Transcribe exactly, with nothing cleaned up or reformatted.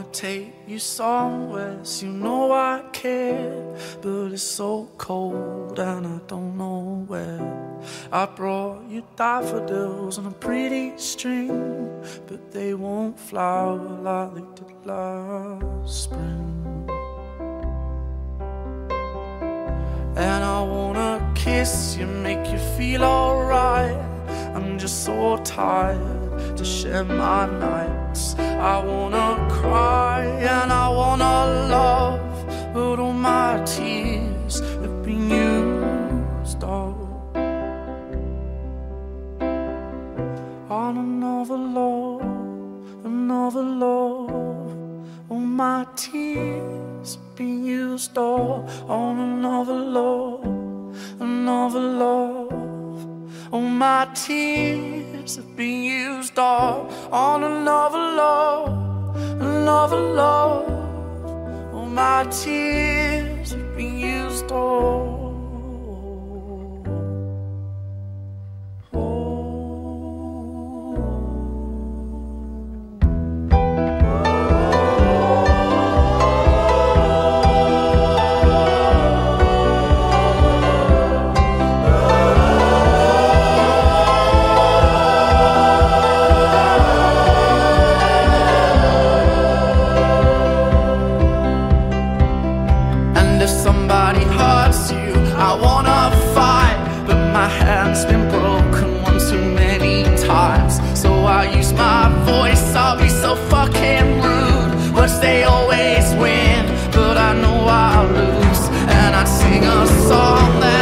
take you somewhere, so you know I care. But it's so cold and I don't know where. I brought you daffodils on a pretty string, but they won't flower like they did last spring. And I wanna kiss you, make you feel alright. I'm just so tired to share my nights. I wanna cry and I wanna love, but all my tears have been used up on another love, another love. All my tears have been used up on another love, another love. All my tears have been used up on another love, another love. All my tears have been used up. Somebody hurts you, I wanna fight, but my hand's been broken one too many times. So I use my voice, I'll be so fucking rude. Words they always win, but I know I'll lose. And I'd sing a song that